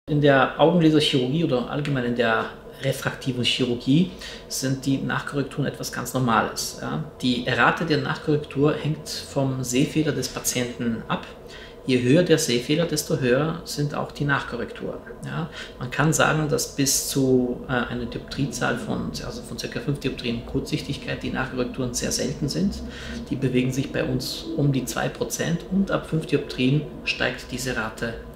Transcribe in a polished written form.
In der Augenlaserchirurgie oder allgemein in der refraktiven Chirurgie sind die Nachkorrekturen etwas ganz Normales. Ja. Die Rate der Nachkorrektur hängt vom Sehfehler des Patienten ab. Je höher der Sehfehler, desto höher sind auch die Nachkorrekturen. Ja. Man kann sagen, dass bis zu einer Dioptriezahl von ca. 5 Dioptrien Kurzsichtigkeit die Nachkorrekturen sehr selten sind. Die bewegen sich bei uns um die 2% und ab 5 Dioptrien steigt diese Rate